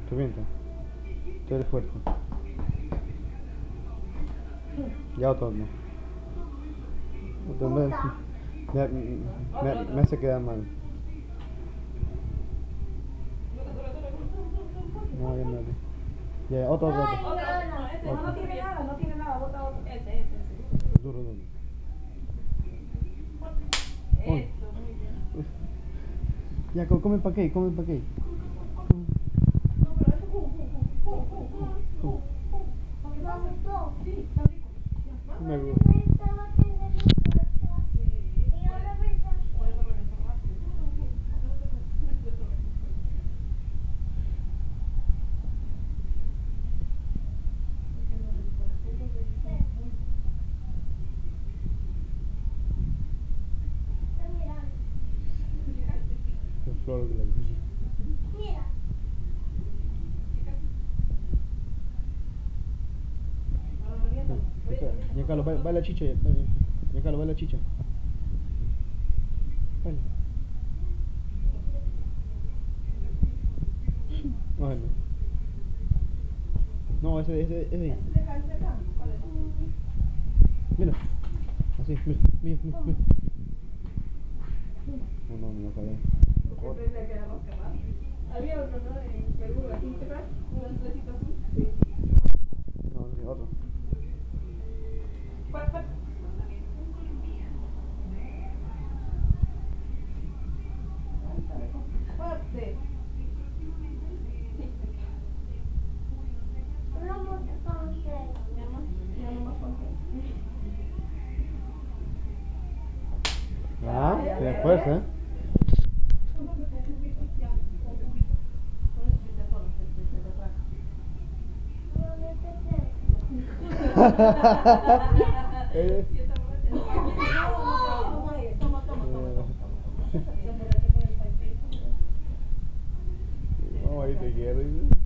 Revienta. Tú eres fuerte. Ya otro no. Otro me hace quedar mal. No, ya no. Ya, otro. No, ese no tiene nada, bota otro. Ese. Duro. Eso, muy bien. Ya, come pa' qué. No, pero eso, ¿para qué pasa? Sí, está rico. Me gusta. Sí, por eso reventó rápido. El flor de la Ya, Carlos, baila chicha. Ya, Carlos, baila chicha. Baila. Bueno. No, ese. Mira. Así, mira. No cae. Había otro, ¿no? En Perú, aquí en Tecas, un flecito azul. Sí. No, otro. Fuerte. Ah, tiene fuerza, ¿eh? Vamos ahí te quiero.